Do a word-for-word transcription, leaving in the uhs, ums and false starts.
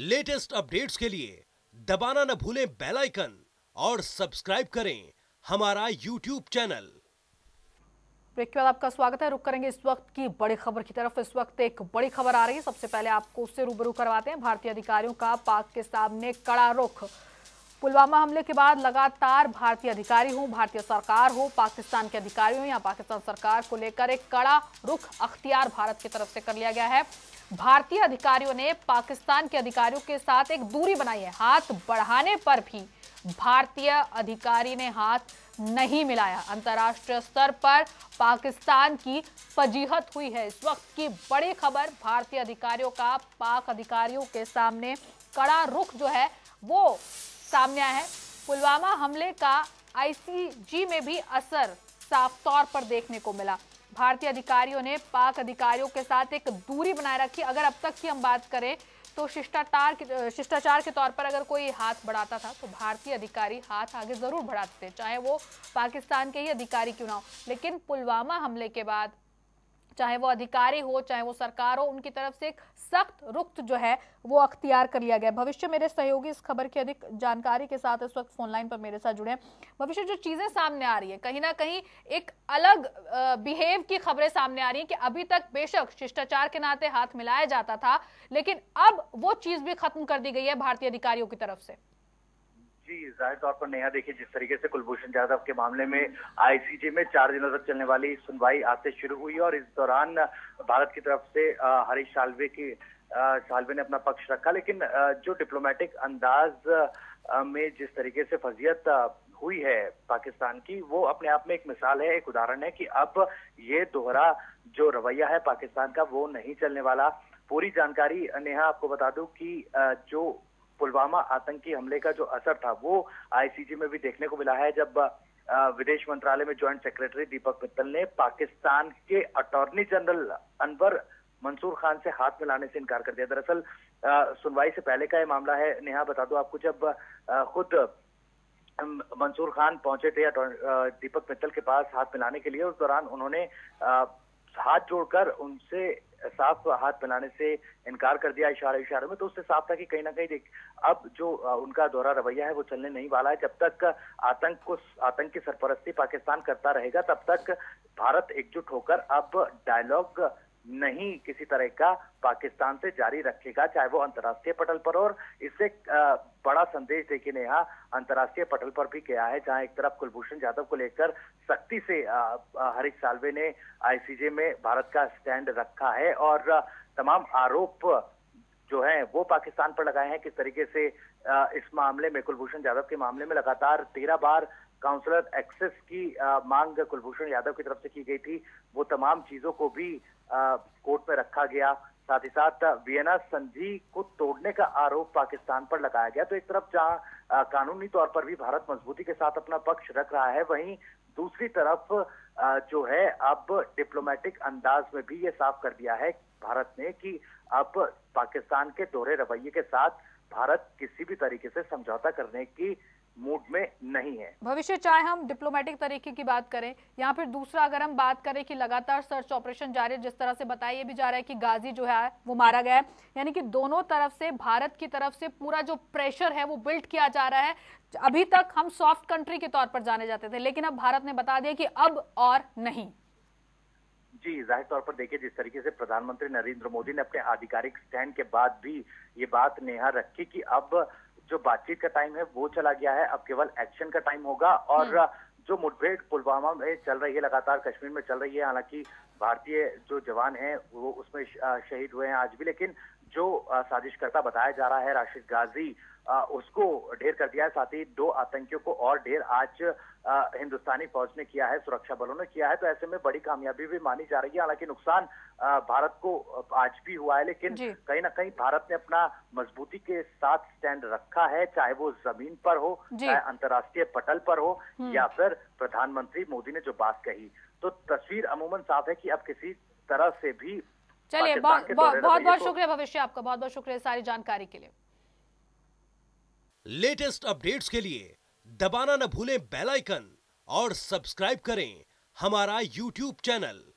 Latest updates के लिए दबाना न भूलें बेल आइकन और सब्सक्राइब करें हमारा यूट्यूब चैनल। ब्रेक के बाद आपका स्वागत है। रुक करेंगे इस वक्त की बड़ी खबर की तरफ। इस वक्त एक बड़ी खबर आ रही है। सबसे पहले आपको उससे रूबरू करवाते हैं। भारतीय अधिकारियों का पाक के सामने कड़ा रुख। पुलवामा हमले के बाद लगातार भारतीय अधिकारी हो, भारतीय सरकार हो, पाकिस्तान के अधिकारी हो या पाकिस्तान सरकार को लेकर एक कड़ा रुख अख्तियार भारत की तरफ से कर लिया गया है। भारतीय अधिकारियों ने पाकिस्तान के अधिकारियों के साथ एक दूरी बनाई है। हाथ बढ़ाने पर भी भारतीय अधिकारी ने हाथ नहीं मिलाया। अंतर्राष्ट्रीय स्तर पर पाकिस्तान की फजीहत हुई है। इस वक्त की बड़ी खबर, भारतीय अधिकारियों का पाक अधिकारियों के सामने कड़ा रुख जो है वो सामने आया है। पुलवामा हमले का आईसीजे में भी असर साफ तौर पर देखने को मिला। भारतीय अधिकारियों ने पाक अधिकारियों के साथ एक दूरी बनाए रखी। अगर अब तक की हम बात करें तो शिष्टाचार शिष्टाचार के तौर पर अगर कोई हाथ बढ़ाता था तो भारतीय अधिकारी हाथ आगे जरूर बढ़ाते थे, चाहे वो पाकिस्तान के ही अधिकारी क्यों ना हो। लेकिन पुलवामा हमले के बाद चाहे वो अधिकारी हो चाहे वो सरकार हो, उनकी तरफ से एक सख्त रुख जो है वो अख्तियार कर लिया गया। भविष्य मेरे सहयोगी इस खबर की अधिक जानकारी के साथ इस वक्त फोनलाइन पर मेरे साथ जुड़े हैं। भविष्य, जो चीजें सामने आ रही है कहीं ना कहीं एक अलग बिहेव की खबरें सामने आ रही है कि अभी तक बेशक शिष्टाचार के नाते हाथ मिलाया जाता था, लेकिन अब वो चीज भी खत्म कर दी गई है भारतीय अधिकारियों की तरफ से। जी, जाहिर तौर पर नेहा, देखिए जिस तरीके से कुलभूषण जाधव के मामले में आईसीजे में चार दिनों तक चलने वाली सुनवाई आज से शुरू हुई और इस दौरान भारत की तरफ से हरीश साल्वे की साल्वे ने अपना पक्ष रखा, लेकिन जो डिप्लोमेटिक अंदाज में जिस तरीके से फजीयत हुई है पाकिस्तान की, वो अपने आप में एक मिसाल है, एक उदाहरण है कि अब ये दोहरा जो रवैया है पाकिस्तान का वो नहीं चलने वाला। पूरी जानकारी नेहा आपको बता दूं कि जो पुलवामा आतंकी हमले का जो असर था वो आईसीजे में भी देखने को मिला है, जब विदेश मंत्रालय में ज्वाइंट सेक्रेटरी दीपक मित्तल ने पाकिस्तान के अटॉर्नी जनरल अनवर मंसूर खान से हाथ मिलाने से इनकार कर दिया। दरअसल सुनवाई से पहले का ये मामला है नेहा, बता दो आपको, जब खुद मंसूर खान पहुंचे थे दीपक मित्तल के पास हाथ मिलाने के लिए, उस दौरान उन्होंने हाथ जोड़कर उनसे साफ हाथ मिलाने से इनकार कर दिया इशारे इशारे में। तो उससे साफ था कि कहीं ना कहीं देख अब जो उनका दोहरा रवैया है वो चलने नहीं वाला है। जब तक आतंक को आतंक की सरपरस्ती पाकिस्तान करता रहेगा तब तक भारत एकजुट होकर अब डायलॉग नहीं किसी तरह का पाकिस्तान से जारी रखेगा, चाहे वो अंतर्राष्ट्रीय पटल पर। और इससे बड़ा संदेश देखिए नेहा अंतर्राष्ट्रीय पटल पर भी गया है, जहां एक तरफ कुलभूषण जाधव को लेकर सख्ती से हरीश साल्वे ने आईसीजे में भारत का स्टैंड रखा है और तमाम आरोप जो है वो पाकिस्तान पर लगाए हैं। किस तरीके से इस मामले में, कुलभूषण जाधव के मामले में लगातार तेरह बार काउंसलर एक्सेस की मांग कुलभूषण यादव की तरफ से की गई थी, वो तमाम चीजों को भी कोर्ट में रखा गया। साथ ही साथ वियना संधि को तोड़ने का आरोप पाकिस्तान पर लगाया गया। तो एक तरफ जहां कानूनी तौर पर भी भारत मजबूती के साथ अपना पक्ष रख रहा है, वहीं दूसरी तरफ जो है अब डिप्लोमेटिक अंदाज में भी ये साफ कर दिया है भारत ने कि अब पाकिस्तान के दोहरे रवैये के साथ भारत किसी भी तरीके से समझौता करने की मूड में नहीं है। भविष्य, चाहे हम डिप्लोमेटिक तरीके की बात करें या फिर दूसरा अगर हम बात करें कि लगातार सर्च ऑपरेशन जारी है, जिस तरह से बताया भी जा रहा है कि गाजी जो है वो मारा गया है, यानी कि दोनों तरफ से भारत की तरफ से पूरा जो प्रेशर है वो बिल्ड किया जा रहा है। अभी तक हम सॉफ्ट कंट्री के तौर पर जाने जाते थे, लेकिन अब भारत ने बता दिया कि अब और नहीं। जी, जाहिर तौर पर देखिए जिस तरीके से प्रधानमंत्री नरेंद्र मोदी ने अपने आधिकारिक स्टैंड के बाद भी ये बात नेहा रखी कि अब जो बातचीत का टाइम है वो चला गया है, अब केवल एक्शन का टाइम होगा। और जो मुठभेड़ पुलवामा में चल रही है, लगातार कश्मीर में चल रही है, हालांकि भारतीय जो जवान हैं वो उसमें शहीद हुए हैं आज भी, लेकिन जो साजिशकर्ता बताया जा रहा है राशिद गाजी, उसको ढेर कर दिया है। साथ ही दो आतंकियों को और ढेर आज हिंदुस्तानी फौज ने किया है, सुरक्षा बलों ने किया है। तो ऐसे में बड़ी कामयाबी भी मानी जा रही है। हालांकि नुकसान भारत को आज भी हुआ है, लेकिन कहीं ना कहीं भारत ने अपना मजबूती के साथ स्टैंड रखा है, चाहे वो जमीन पर हो, चाहे अंतर्राष्ट्रीय पटल पर हो, या फिर प्रधानमंत्री मोदी ने जो बात कही। तो तस्वीर अमूमन साफ है कि अब किसी तरह से भी। चलिए, बहुत बहुत बहुत शुक्रिया भविष्य, आपका बहुत बहुत शुक्रिया सारी जानकारी के लिए। लेटेस्ट अपडेट्स के लिए दबाना न भूलें बेल आइकन और सब्सक्राइब करें हमारा यूट्यूब चैनल।